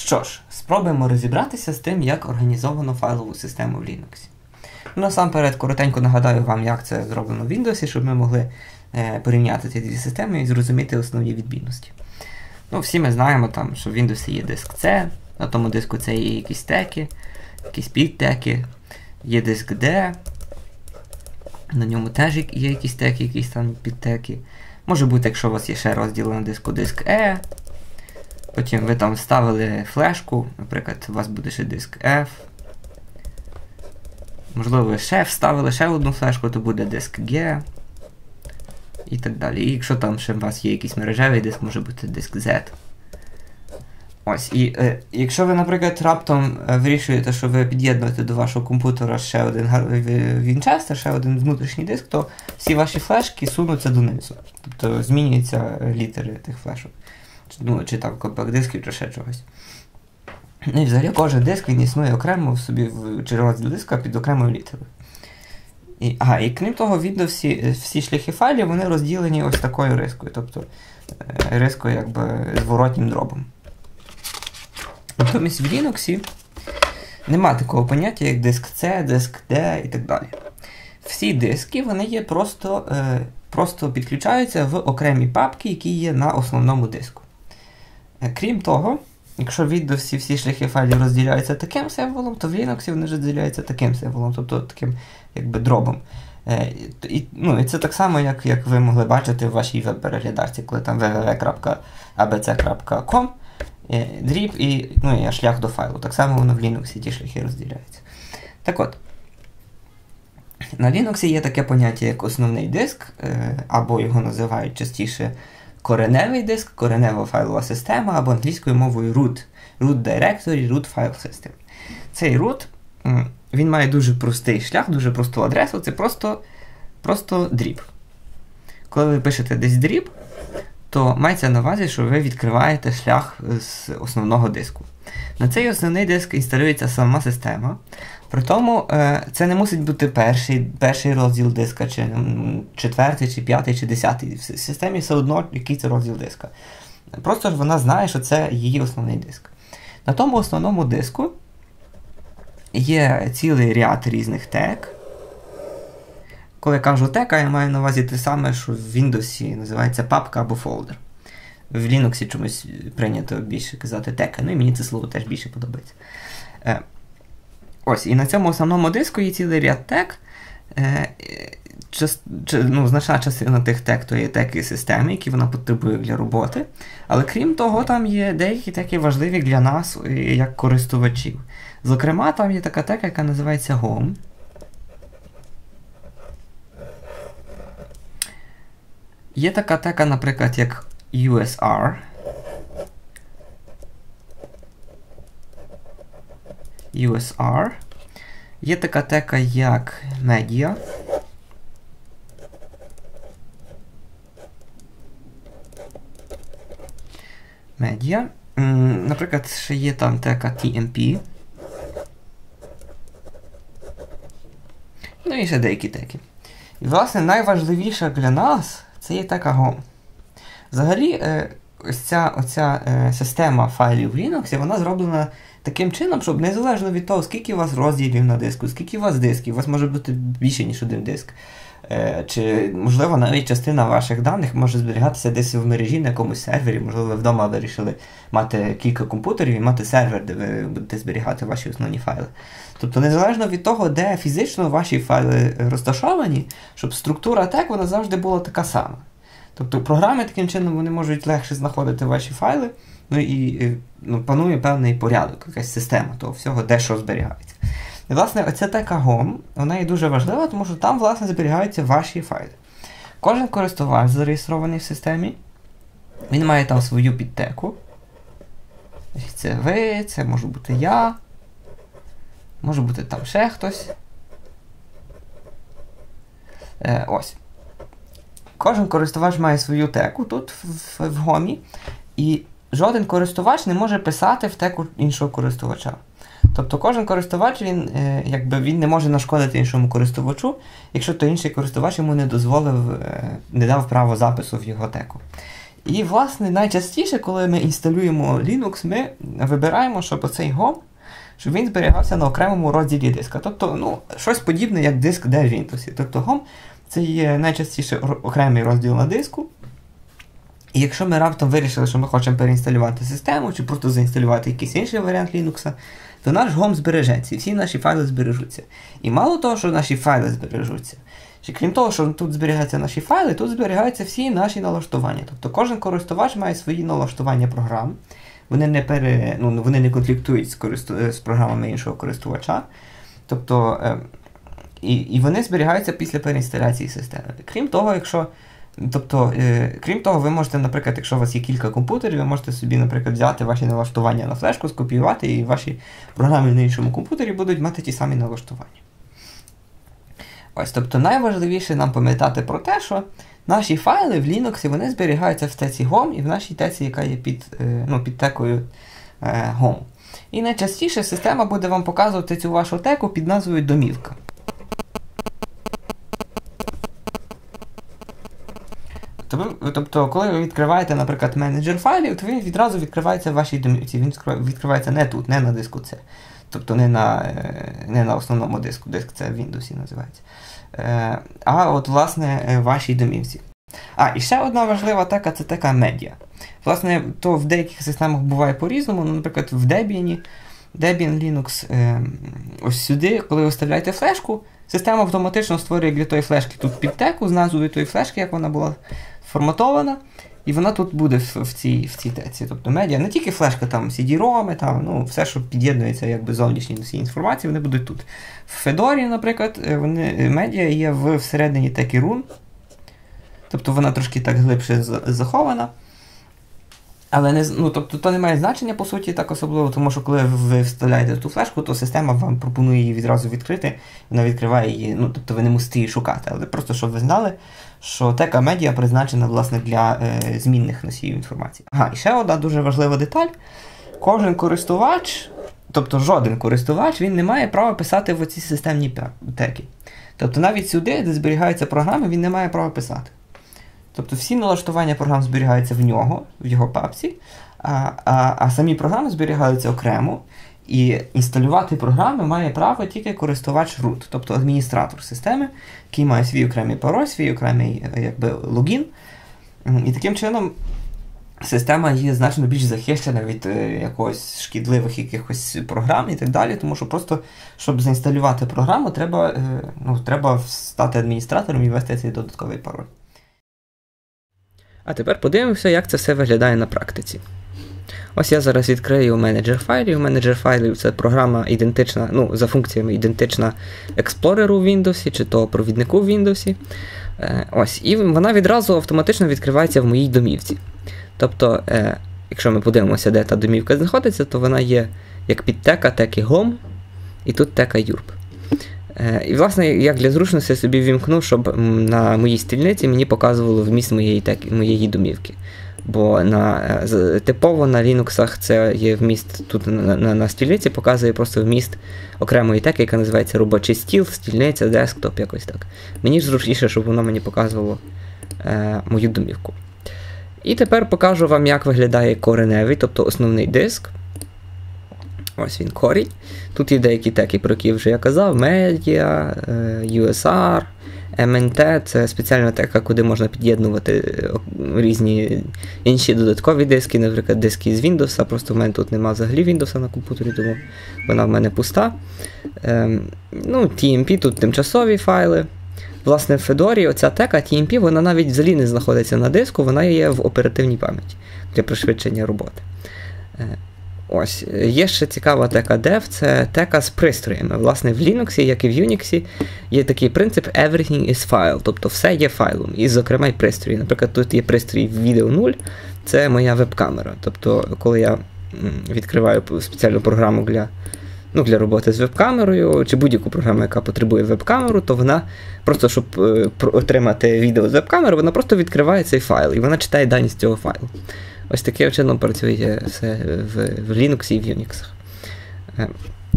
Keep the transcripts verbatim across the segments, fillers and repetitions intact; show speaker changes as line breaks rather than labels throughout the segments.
Що ж, спробуємо розібратися з тим, як організовано файлову систему в Linux. Ну, насамперед, коротенько нагадаю вам, як це зроблено в Windows, щоб ми могли е, порівняти ці дві системи і зрозуміти основні відмінності. Ну, всі ми знаємо, там, що в Windows є диск C, на тому диску C є якісь теки, якісь підтеки, є диск D, на ньому теж є якісь теки, якісь там підтеки. Може бути, якщо у вас є ще розділ на диску диск E, потім ви там вставили флешку, наприклад, у вас буде ще диск F. Можливо, ви ще вставили ще одну флешку, то буде диск G. І так далі. І якщо там ще у вас є якийсь мережевий диск, може бути диск Z. Ось, і е, якщо ви, наприклад, раптом е, вирішуєте, що ви під'єднуєте до вашого комп'ютера ще один Winchester, ще один внутрішній диск, то всі ваші флешки сунуться донизу. Тобто змінюються літери тих флешок. Ну, чи там компакт-дисків, чи ще чогось. Ну і взагалі кожен диск, він існує окремо в собі, в, чи розділ диска під окремою літерою. І, ага, і крім того, в Windows всі шляхи файлів, вони розділені ось такою рискою. Тобто е, рискою якби зворотнім дробом. Натомість в Linux нема такого поняття, як диск C, диск D і так далі. Всі диски, вони є просто, е, просто підключаються в окремі папки, які є на основному диску. Е, крім того, якщо в Windows всі шляхи файлів розділяються таким символом, то в Linux вони розділяються таким символом, тобто таким якби дробом. Е, і, ну, і це так само, як, як ви могли бачити в вашій веб-переглядарці, коли там double-u double-u double-у крапка а бе це крапка ком, дріб і, ну, і шлях до файлу. Так само воно в Linux ті шляхи розділяються. Так от, на Linux є таке поняття, як основний диск, або його називають частіше кореневий диск, коренева файлова система, або англійською мовою root. Root Directory, Root File System. Цей root, він має дуже простий шлях, дуже просту адресу, це просто, просто дріб. Коли ви пишете десь дріб, то мається на увазі, що ви відкриваєте шлях з основного диску. На цей основний диск інсталюється сама система. При тому це не мусить бути перший, перший розділ диска, чи четвертий, чи п'ятий, чи десятий. В системі все одно, який це розділ диска. Просто ж вона знає, що це її основний диск. На тому основному диску є цілий ряд різних тег. Коли я кажу тека, я маю на увазі те саме, що в Windows називається папка або фолдер. В Linux чомусь прийнято більше казати тека, ну і мені це слово теж більше подобається. Е, ось, і на цьому основному диску є цілий ряд тег. Е, час, ну, значна частина тих тег то є теги системи, які вона потребує для роботи. Але крім того, там є деякі теги важливі для нас, як користувачів. Зокрема, там є така тега, яка називається Home. Є така тега, наприклад, як ю ес ар. ю ес ар. Є така тега, як Media. Media. Наприклад, ще є там тега ті ем пі. Ну і ще деякі теги. І, власне, найважливіше для нас це є тега Home. Взагалі, ось ця оця система файлів в Linux, вона зроблена таким чином, щоб незалежно від того, скільки у вас розділів на диску, скільки у вас дисків, у вас може бути більше, ніж один диск. Чи, можливо, навіть частина ваших даних може зберігатися десь в мережі на якомусь сервері. Можливо, ви вдома вирішили мати кілька комп'ютерів і мати сервер, де ви будете зберігати ваші основні файли. Тобто, незалежно від того, де фізично ваші файли розташовані, щоб структура тег, вона завжди була така сама. Тобто, програми таким чином вони можуть легше знаходити ваші файли, ну і ну, панує певний порядок, якась система того всього, де що зберігається. І, власне, оця тега Home, вона є дуже важлива, тому що там, власне, зберігаються ваші файли. Кожен користувач, зареєстрований в системі, він має там свою підтеку. Це ви, це може бути я, може бути там ще хтось. Е, ось. Кожен користувач має свою теку тут, в, в Home, і жоден користувач не може писати в теку іншого користувача. Тобто кожен користувач, він, е, якби, він не може нашкодити іншому користувачу, якщо той інший користувач йому не дозволив, е, не дав право запису в його теку. І, власне, найчастіше, коли ми інсталюємо Linux, ми вибираємо, щоб оцей Home, щоб він зберігався на окремому розділі диска. Тобто, ну, щось подібне, як диск D в Windows. Тобто Home – це є найчастіше окремий розділ на диску. І якщо ми раптом вирішили, що ми хочемо переінсталювати систему, чи просто заінсталювати якийсь інший варіант Linux, то наш Home збережеться, і всі наші файли збережуться. І мало того, що наші файли збережуться, ще крім того, що тут зберігаються наші файли, тут зберігаються всі наші налаштування. Тобто кожен користувач має свої налаштування програм. Вони не, пере, ну, вони не конфліктують з, користу, з програмами іншого користувача. Тобто, е, і, і вони зберігаються після переінсталяції системи. Крім того, якщо Тобто, е, крім того, ви можете, наприклад, якщо у вас є кілька комп'ютерів, ви можете собі, наприклад, взяти ваші налаштування на флешку, скопіювати, і ваші програми на іншому комп'ютері будуть мати ті самі налаштування. Ось, тобто, найважливіше нам пам'ятати про те, що наші файли в Linux, вони зберігаються в теці Home і в нашій теці, яка є під, е, ну, під текою е, Home. І найчастіше система буде вам показувати цю вашу теку під назвою домівка. Тобто, коли ви відкриваєте, наприклад, менеджер файлів, то він відразу відкривається в вашій домівці. Він відкривається не тут, не на диску C. Тобто не на, не на основному диску, диск C в Windows називається. А от, власне, в вашій домівці. А, і ще одна важлива тека – це тека Media. Власне, то в деяких системах буває по-різному. Ну, наприклад, в Debian, Debian Linux, ось сюди, коли ви вставляєте флешку, система автоматично створює для тої флешки тут підтеку з назвою тої флешки, як вона була форматована, і вона тут буде в, в цій, в цій теці. Тобто медіа, не тільки флешка, там сі ді-роми, там, ну, все, що під'єднується якби зовнішні носії інформації, вони будуть тут. В Fedora, наприклад, вони, медіа є в, всередині теки Run, тобто вона трошки так глибше захована. Але не, ну, тобто, то не має значення, по суті, так особливо, тому що коли ви вставляєте ту флешку, то система вам пропонує її відразу відкрити, вона відкриває її, ну, тобто ви не мусите її шукати. Але просто, щоб ви знали, що тека медіа призначена, власне, для е, змінних носіїв інформації. Ага, і ще одна дуже важлива деталь. Кожен користувач, тобто жоден користувач, він не має права писати в оці системні теки. Тобто навіть сюди, де зберігаються програми, він не має права писати. Тобто всі налаштування програм зберігаються в нього, в його папці, а, а, а самі програми зберігаються окремо, і інсталювати програми має право тільки користувач root, тобто адміністратор системи, який має свій окремий пароль, свій окремий якби, логін. І таким чином система є значно більш захищена від е, якогось шкідливих якихось програм і так далі, тому що просто, щоб заінсталювати програму, треба, е, ну, треба стати адміністратором і ввести цей додатковий пароль. А тепер подивимося, як це все виглядає на практиці. Ось я зараз відкрию менеджер файлів. Менеджер файлів – це програма ідентична, ну, за функціями ідентична експлореру в Windows, чи то провіднику в Windows. Е, ось, і вона відразу автоматично відкривається в моїй домівці. Тобто, е, якщо ми подивимося, де та домівка знаходиться, то вона є як підтека теки Home, і тут тека юрб. І, власне, як для зручності я собі ввімкнув, щоб на моїй стільниці мені показувало вміст моєї, теки, моєї домівки. Бо на, типово на Linux це є вміст, тут на, на, на стільниці показує просто вміст окремої теки, яка називається робочий стіл, стільниця, десктоп, якось так. Мені ж зручніше, щоб воно мені показувало е, мою домівку. І тепер покажу вам, як виглядає кореневий, тобто основний диск. Ось він корінь. Тут є деякі теки, про які вже я казав. Media, ю ес ар, ем ен те. Це спеціальна тека, куди можна під'єднувати різні інші додаткові диски, наприклад, диски з Windows. Просто в мене тут немає взагалі Windows на комп'ютері, тому вона в мене пуста. Ем, ну, ті ем пі, тут тимчасові файли. Власне, в Fedora оця тека ті ем пі, вона навіть взагалі не знаходиться на диску, вона є в оперативній пам'яті для пришвидшення роботи. Ось, є ще цікава тека dev, це тека з пристроями. Власне, в Linux, як і в Unix, є такий принцип everything is file, тобто все є файлом, і, зокрема, і пристрої. Наприклад, тут є пристрій Video нуль, це моя веб-камера. Тобто, коли я відкриваю спеціальну програму для, ну, для роботи з веб-камерою, чи будь-яку програму, яка потребує веб-камеру, то вона просто, щоб е, отримати відео з веб-камери, вона просто відкриває цей файл, і вона читає дані з цього файлу. Ось таким чином працює все в, в Linux і в Unix.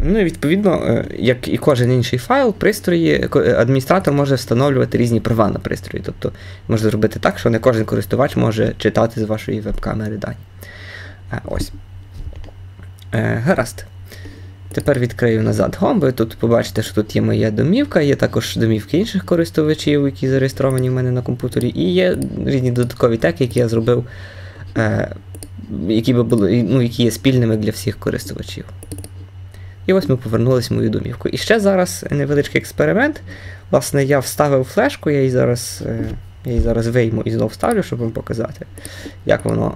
Ну і відповідно, як і кожен інший файл, пристрої, адміністратор може встановлювати різні права на пристрої. Тобто може зробити так, що не кожен користувач може читати з вашої веб-камери дані. Ось. Гаразд. Тепер відкрию назад Home. Ви тут побачите, що тут є моя домівка, є також домівки інших користувачів, які зареєстровані в мене на комп'ютері, і є різні додаткові теки, які я зробив, які, би були, ну, які є спільними для всіх користувачів. І ось ми повернулися в мою домівку. І ще зараз невеличкий експеримент. Власне, я вставив флешку, я її зараз, я її зараз вийму і знову вставлю, щоб вам показати, як воно,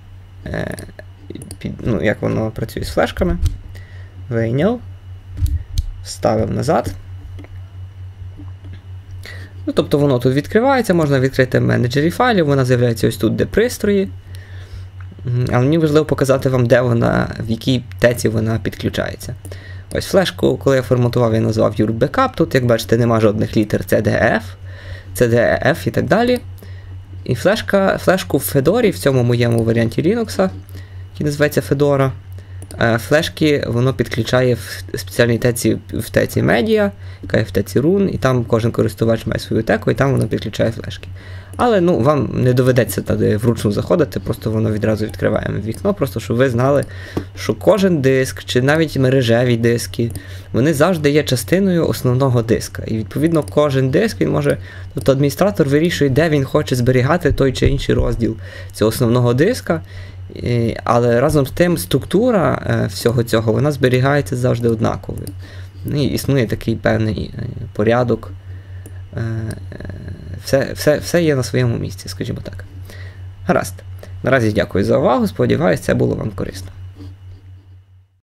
ну, як воно працює з флешками. Вийняв, вставив назад. Ну, тобто воно тут відкривається, можна відкрити в менеджері файлів, вона з'являється ось тут, де пристрої. Але мені важливо показати вам, де вона, в якій теці вона підключається. Ось флешку, коли я форматував, я назвав юр Backup. Тут, як бачите, нема жодних літер сі ді еф, сі ді еф і так далі. І флешка, флешку в Fedora, в цьому моєму варіанті Linux, який називається Fedora, флешки воно підключає в спеціальній теці, в теці Media, яка є в теці Run, і там кожен користувач має свою теку, і там воно підключає флешки. Але ну, вам не доведеться туди вручну заходити, просто воно відразу відкриває вікно, просто щоб ви знали, що кожен диск, чи навіть мережеві диски, вони завжди є частиною основного диска. І відповідно кожен диск, він може, тобто адміністратор вирішує, де він хоче зберігати той чи інший розділ цього основного диска. Але разом з тим структура всього цього, вона зберігається завжди однаковою. Ну, і існує такий певний порядок. Все, все, все є на своєму місці, скажімо так. Гаразд. Наразі дякую за увагу, сподіваюся, це було вам корисно.